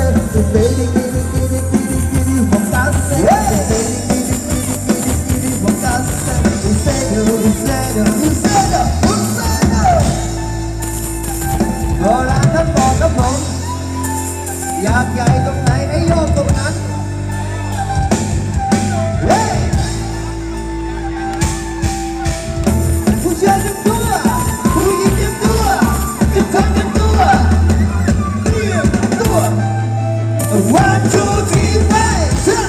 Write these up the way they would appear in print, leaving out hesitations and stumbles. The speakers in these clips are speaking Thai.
อยากใหญ่ตรงไหนให้โยกตรงนั้นผู้ชายเต็มตัวผู้หญิงเต็มตัวเต็มทั้งเต็มตัวเตรียมตัว one two three four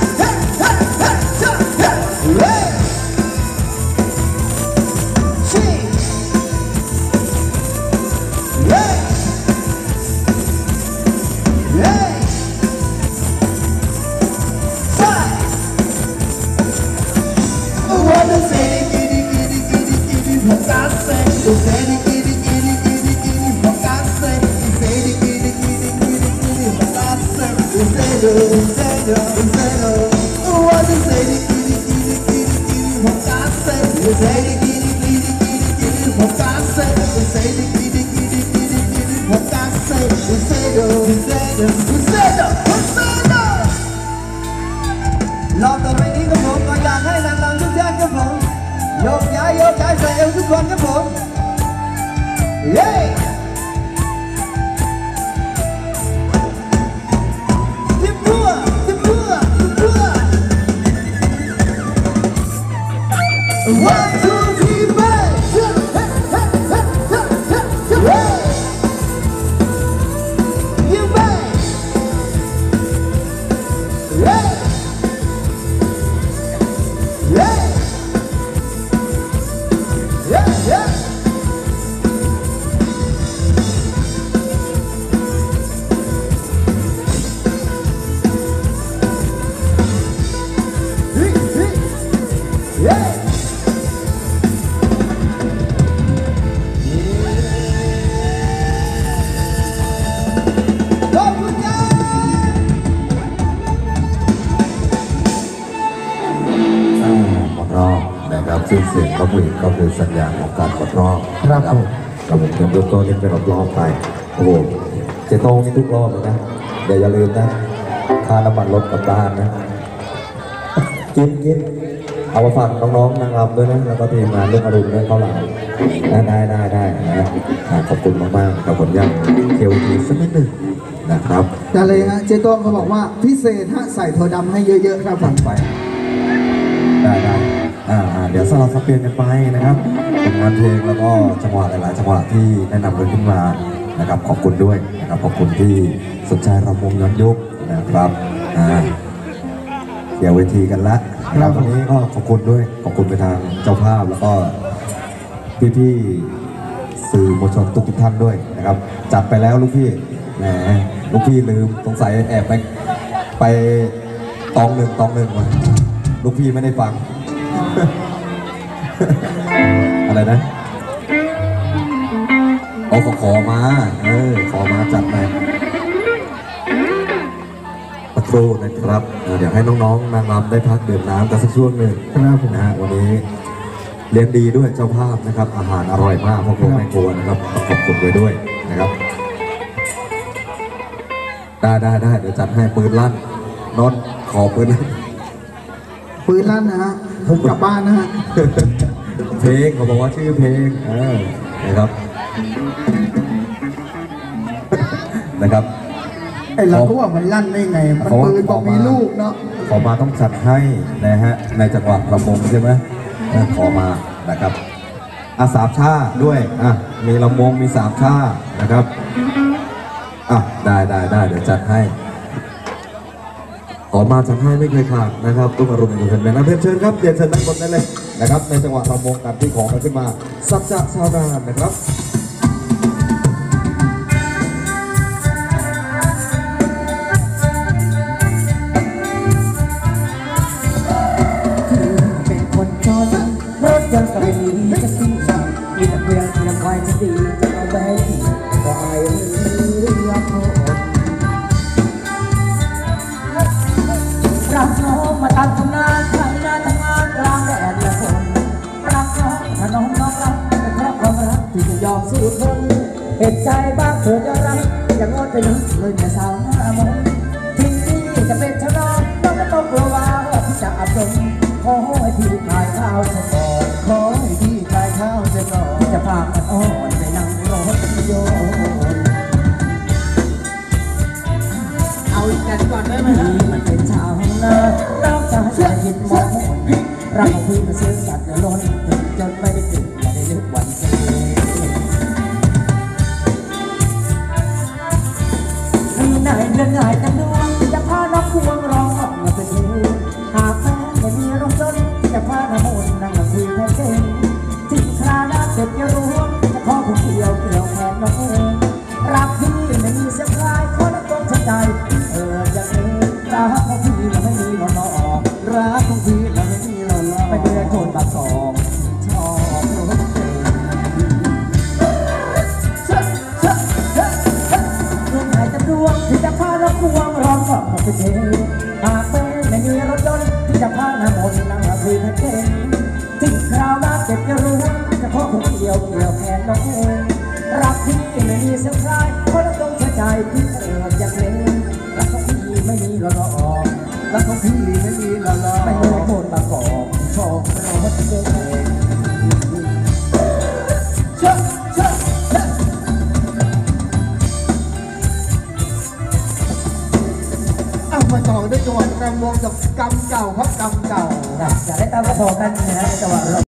รอบต่อไปนี้ครับผมก็อยากให้นางรำทุกท่านครับผมโยกย้ายใส่เอวทุกคนครับผมเย้ทิมพัวone two three four ยิ้มไปเย้ซึ่งเสียงเขาคุยก็คือสัญญาณของการกดรอบครับกับผมเตรียมตัวนี้เป็นรอบๆไปโอ้โหเจ๊โต้งนี่ทุกรอบเลยนะอย่าลืมนะค่าน้ำมันรถกลับบ้านนะกินเอามาฝากน้องๆนางรำด้วยนะแล้วก็ทีมงานเรื่องอารมณ์ด้วยเขาหลายได้นะขอบคุณมากๆกับผลงานเคียวทีสักนิดหนึ่งนะครับได้เลยฮะเจ๊โต้งเขาบอกว่าพิเศษฮะใส่ถั่วดำให้เยอะๆครับผมไปได้เดี๋ยวสลับสับเปลี่ยนกันไปนะครับผลงานเพลงแล้วก็จังหวะหลายๆจังหวะที่แนะนำกันขึ้นมานะครับขอบคุณด้วยนะครับขอบคุณที่สนใจรำวงย้อนยุคนะครับเดี๋ยวเวทีกันละแล้ววันนี้ก็ขอบคุณด้วยขอบคุณไปทางเจ้าภาพแล้วก็พี่ๆสื่อมวลชนทุกท่านด้วยนะครับจัดไปแล้วลูกพี่แหมลูกพี่ลืมสงสัยแอบไปตองหนึ่งมาลูกพี่ไม่ได้ฟังอะไรนะเอาขอมาขอมาจัดไปปะโตรนะครับเดี๋ยวให้น้องๆนางรำได้พักดื่มน้ำกันสักช่วงหนึ่งนะครับผมนะวันนี้เลี้ยงดีด้วยเจ้าภาพนะครับอาหารอร่อยมากพ่อครัวแม่ครัวนะครับขอบคุณไว้ด้วยนะครับได้เดี๋ยวจัดให้ปืนลั่นนอนขอปืนลั่นนะฮะผมกลับบ้านนะฮะเพลงเขาบอกว่าชื่อเพลงนะครับไอเราก็ว่ามันลั่นได้ไงมันปืนบอกมีลูกเนาะขอมาต้องจัดให้นะฮะในจังหวัดลำวงใช่ไหมขอมานะครับสามชาด้วยมีลำวงมี3ชานะครับได้เดี๋ยวจัดให้ขอมาจัดให้ไม่เคยขาดนะครับทุกอารมณ์เป็นแบบนั้นเชิญครับเรียนเชิญด้านบนได้เลยนะครับในจังหวะลำวงกันที่ของขึ้นมาสัจจะชาวนานนะครับรถยังก็ไม่มีจะสิ้นช่างมีแต่เพื่อนที่ยังคอยจะดีจะเอาไว้ที่ก็อายเรื่องโทษรักน้องมาตามทำงานทำงานกลางแดดและฝนรักน้องถ้าน้องรักแต่เพราะความรักที่จะยอมสู้ทนเหตุใจบ้างเธอจะรักอย่างงดไปนึกเลยแม่สาวหน้ามนกันก่อนได้ไหมพี่มันเป็นชาวนาเราจะเชื่อหินมองรักของพี่มาซื้อสัตว์ล้นถึงจนไม่ได้ติดอย่าได้ลึกวันเกิดมีนายเดือนนายกันดวงจะพาน้องควงร้องออกมาเป็นเพลงหากแม้ไม่มีรถยนต์จะพาน้ำมนต์นั่งคุยแค่เก่งถึงคราหน้าเจ็บจะรู้จะขอผู้เกี่ยวแทนน้องเองรักพี่ไม่มีเสียงคลายขอน้ำตกใจอย่างนี้รักของพี่เราไม่มีหล่อหล่อรักของพี่เราไม่มีหล่อหล่อไปเดือดโทนบาสองชอบรถเก่งดวงไหนจะดวงที่จะพาน้องควงร้องออกมาเป็นเพลงหากไม่มีรถยนต์ที่จะพาน้ำมนต์นั่งคุยแค่เก่งถึงคราวมาเจ็บจะรู้จะขอผู้เกี่ยวแทนน้องเองรักพี่ไม่มีเสียงคลายเพราะเราต้องใจพี่อยากเล่นรักของพี่ไม่มีหล่อหล่อรักของพี่ไม่มีหล่อหล่อไม่เลยโคนบางกอกชอบเราว่าจะเก่งเอามาต่อด้วยจังหวะรำวงกับกำเก่าครับกำเก่าอยากได้ตามกระบอกกันนะฮะในจังหวะ